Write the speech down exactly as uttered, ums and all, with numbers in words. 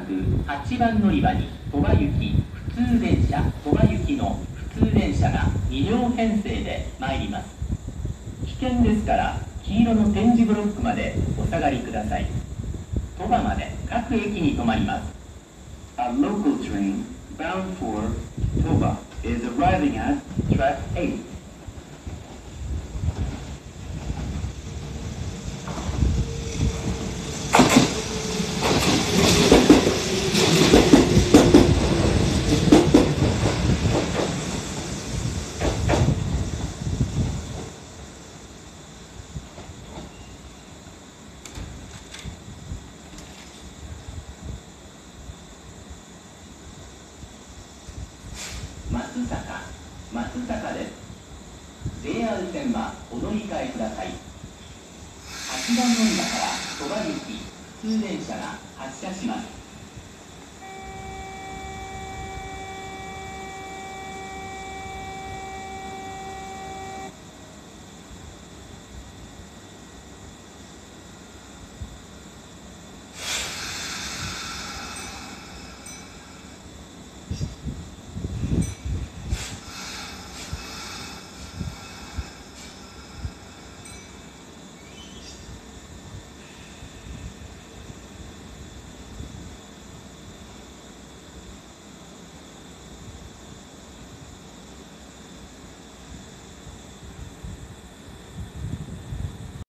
はちばん乗り場に鳥羽行き普通電車鳥羽行きの普通電車がにりょう編成で参ります。危険ですから黄色の点字ブロックまでお下がりください。鳥羽まで各駅に停まります。A local train bound for Toba is arriving at track eight. 松坂、松坂です。ジェイアール 線はお乗り換えください。はちばん乗り場から鳥羽行き普通電車が発車します。